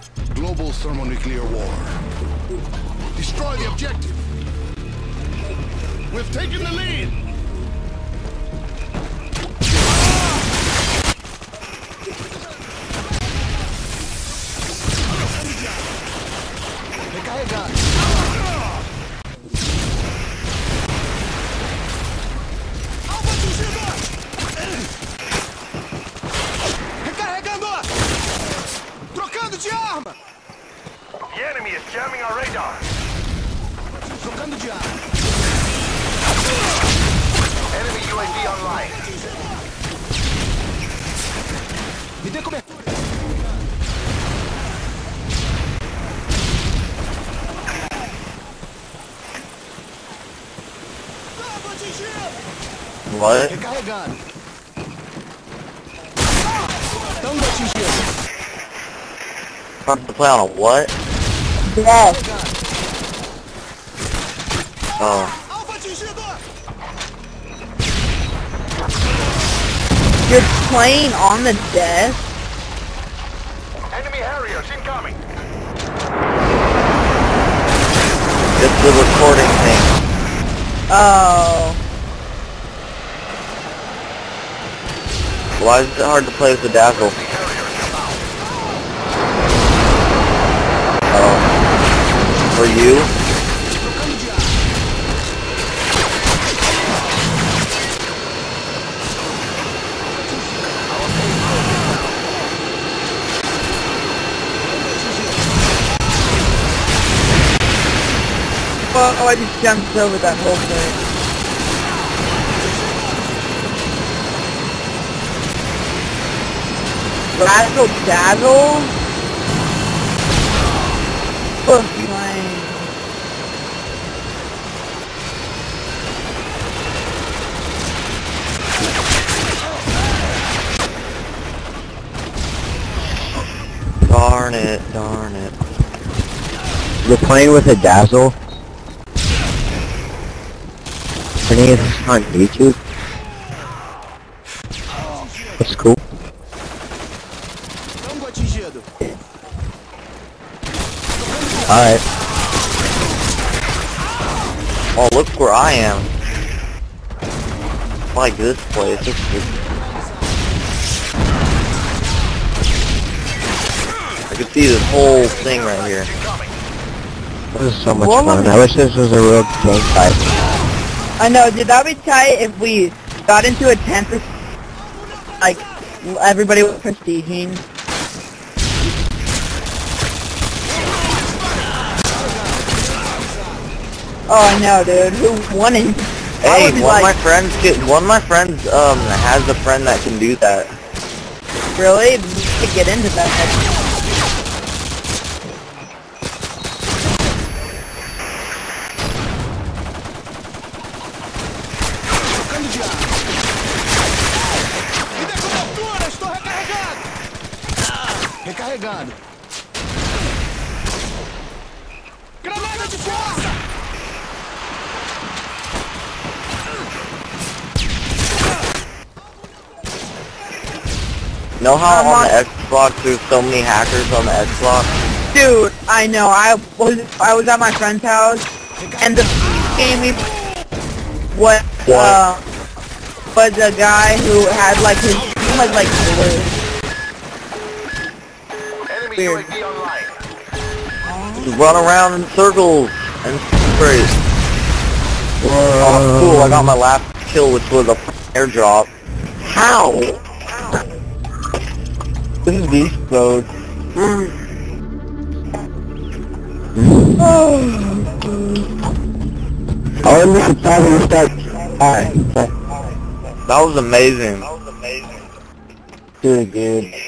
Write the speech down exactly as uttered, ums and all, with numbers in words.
Global thermonuclear war. Destroy the objective. We've taken the lead. Recarregando. Alvo atingido. Recarregando. Trocando de arma. The enemy is jamming our radar. Trocando de arma. Enemy U A V online. Me dê cobertura. What? Recarregando. Tango atingido. Trying to play on a what? Yes. Oh. Alvo atingido. You're playing on the desk? Enemy Harriers incoming. It's the recording thing. Oh. Why is it hard to play with the Dazzle? Oh. For you? Oh, I just jumped over that whole thing. Razzle Dazzle? Oh, fine. Darn it, darn it. You're playing with a Dazzle? Any of this on YouTube? That's cool. Tango atingido. Alright. Oh, look where I am. I like this place. This is... I can see this whole thing right here. This is so much What fun. was- I wish this was a real game fight. I know, did that be tight if we got into a ten percent, like, everybody was prestiging? Oh, I know, dude. Who won it? I Hey, would be one of my like, friends get one of my friends um has a friend that can do that. really? We could get into that. Trocando de arma. Me dê cobertura, estou recarregado. Recarregando. Granada de força. Know how I'm on on- the Xbox there's so many hackers on the Xbox? Dude, I know. I was I was at my friend's house, and the game we what uh was a guy who had like his he was like blue. Enemy Weird. U A V online. Just run around in circles and spray. Oh, cool! I got my last kill, which was a airdrop. How? This is beast mode. I wonder if it's having to start. Alright. That was amazing. Dude, dude.